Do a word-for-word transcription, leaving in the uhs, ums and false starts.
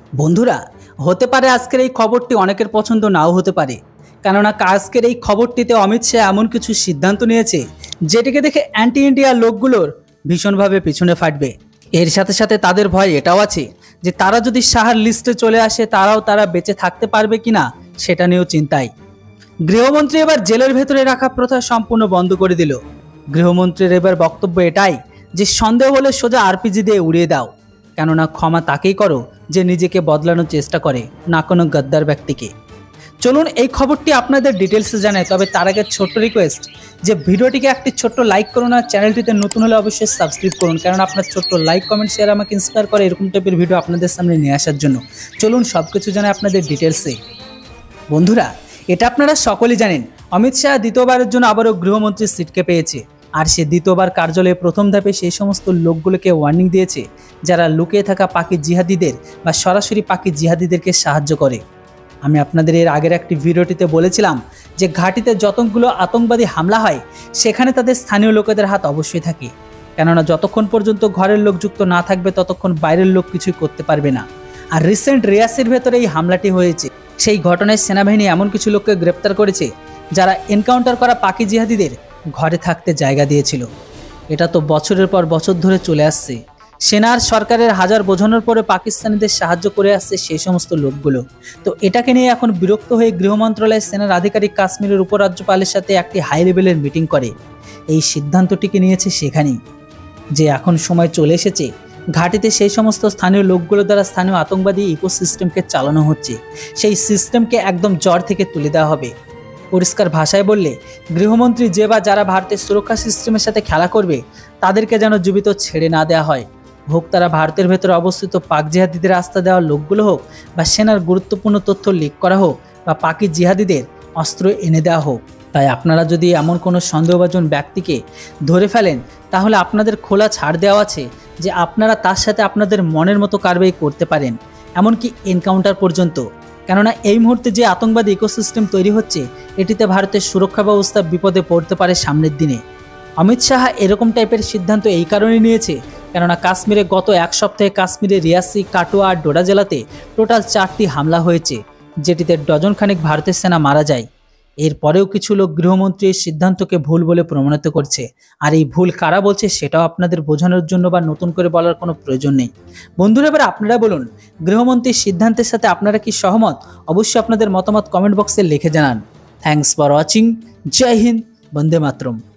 বন্ধুরা, হতে পারে আজকের এই খবরটি অনেকের পছন্দ নাও হতে পারে, কেননা আজকের এই খবরটিতে অমিত শাহ এমন কিছু সিদ্ধান্ত নিয়েছে যেটিকে দেখে অ্যান্টি ইন্ডিয়া লোকগুলোর ভীষণভাবে পিছনে ফাটবে। এর সাথে সাথে তাদের ভয় এটাও আছে যে তারা যদি শাহর লিস্টে চলে আসে তারাও তারা বেঁচে থাকতে পারবে কিনা সেটা নিয়েও চিন্তায়। গৃহমন্ত্রী এবার জেলের ভেতরে রাখা প্রথা সম্পূর্ণ বন্ধ করে দিল। গৃহমন্ত্রীর এবার বক্তব্য এটাই যে সন্দেহ হলে সোজা আরপিজি দিয়ে উড়িয়ে দাও, কেননা ক্ষমা তাকেই করো যে নিজেকে বদলানোর চেষ্টা করে, না কোনো গদ্দার ব্যক্তিকে। চলুন এই খবরটি আপনাদের ডিটেলসে জানাই, তবে তার আগে ছোট্ট রিকোয়েস্ট যে ভিডিওটিকে একটি ছোট্ট লাইক করুন আর চ্যানেলটিতে নতুন হলে অবশ্যই সাবস্ক্রাইব করুন, কারণ আপনার ছোট্ট লাইক কমেন্ট শেয়ার আমাকে ইন্সপায়ার করে এরকম টাইপের ভিডিও আপনাদের সামনে নিয়ে আসার জন্য। চলুন সব কিছু জানাই আপনাদের ডিটেলসে। বন্ধুরা, এটা আপনারা সকলেই জানেন, অমিত শাহ দ্বিতীয়বারের জন্য আবারও গৃহমন্ত্রীর সিটকে পেয়েছে। আর সে দ্বিতীয়বার কার্যালয়ে প্রথম ধাপে সেই সমস্ত লোকগুলোকে ওয়ার্নিং দিয়েছে যারা লুকিয়ে থাকা পাকি জিহাদিদের বা সরাসরি পাকি জিহাদিদেরকে সাহায্য করে। আমি আপনাদের এর আগের একটি ভিডিওটিতে বলেছিলাম যে ঘাঁটিতে যতগুলো আতঙ্কবাদী হামলা হয় সেখানে তাদের স্থানীয় লোকেদের হাত অবশ্যই থাকে, কেননা যতক্ষণ পর্যন্ত ঘরের লোক যুক্ত না থাকবে ততক্ষণ বাইরের লোক কিছুই করতে পারবে না। আর রিসেন্ট রিয়াসির ভেতরে এই হামলাটি হয়েছে, সেই ঘটনায় সেনাবাহিনী এমন কিছু লোককে গ্রেপ্তার করেছে যারা এনকাউন্টার করা পাকি জিহাদিদের ঘরে থাকতে জায়গা দিয়েছিল। এটা তো বছরের পর বছর ধরে চলে আসছে। সেনার সরকারের হাজার বোঝানোর পরে পাকিস্তানিদের সাহায্য করে আসছে সেই সমস্ত লোকগুলো। তো এটাকে নিয়ে এখন বিরক্ত হয়ে গৃহ মন্ত্রণালয়ের সেনার আধিকারিক কাশ্মীরের উপরাজ্যপালের সাথে একটি হাই লেভেলের মিটিং করে এই সিদ্ধান্তটিকে নিয়েছে সেখানেই যে এখন সময় চলে এসেছে ঘাটিতে সেই সমস্ত স্থানীয় লোকগুলো দ্বারা স্থানীয় আতঙ্কবাদী ইকোসিস্টেমকে চালানো হচ্ছে, সেই সিস্টেমকে একদম জ্বর থেকে তুলে দেওয়া হবে। পরিষ্কার ভাষায় বললে গৃহমন্ত্রী যে বা যারা ভারতের সুরক্ষা সিস্টেমের সাথে খেলা করবে তাদেরকে যেন জীবিত ছেড়ে না দেওয়া হয়, হোক তারা ভারতের ভেতরে অবস্থিত পাক জিহাদিদের আস্থা দেওয়া লোকগুলো হোক, বা সেনার গুরুত্বপূর্ণ তথ্য লিক করা হোক, বা পাকি জিহাদিদের অস্ত্র এনে দেওয়া হোক। তাই আপনারা যদি এমন কোনো সন্দেহভাজন ব্যক্তিকে ধরে ফেলেন তাহলে আপনাদের খোলা ছাড় দেওয়া আছে যে আপনারা তার সাথে আপনাদের মনের মতো কারবাই করতে পারেন, এমনকি এনকাউন্টার পর্যন্ত। কেননা এই মুহূর্তে যে আতঙ্কবাদী ইকোসিস্টেম তৈরি হচ্ছে এটিতে ভারতের সুরক্ষা ব্যবস্থা বিপদে পড়তে পারে সামনের দিনে। অমিত শাহ এরকম টাইপের সিদ্ধান্ত এই কারণে নিয়েছে কেননা কাশ্মীরে গত এক সপ্তাহে কাশ্মীরে রিয়াসি, কাটুয়া আর ডোডা জেলাতে টোটাল চারটি হামলা হয়েছে, যেটিতে ডজন খানেক ভারতের সেনা মারা যায়। এরপরেও কিছু লোক গৃহমন্ত্রীর সিদ্ধান্তকে ভুল বলে প্রমাণিত করছে, আর এই ভুল কারা বলছে সেটাও আপনাদের বোঝানোর জন্য বা নতুন করে বলার কোনো প্রয়োজন নেই। বন্ধুরা, এবার আপনারা বলুন গৃহমন্ত্রীর সিদ্ধান্তের সাথে আপনারা কি সহমত? অবশ্যই আপনাদের মতামত কমেন্ট বক্সে লিখে জানান। Thanks for watching. Jai Hind, Bande Mataram.